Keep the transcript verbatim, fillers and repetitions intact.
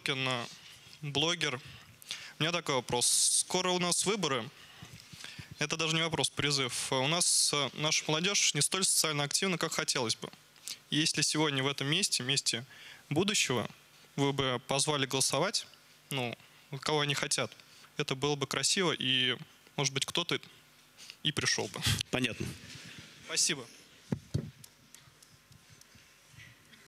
Сорокин, блогер. У меня такой вопрос. Скоро у нас выборы. Это даже не вопрос, призыв. У нас наша молодежь не столь социально активна, как хотелось бы. Если сегодня в этом месте, месте будущего, вы бы позвали голосовать, ну, кого они хотят, это было бы красиво, и, может быть, кто-то и пришел бы. Понятно. Спасибо.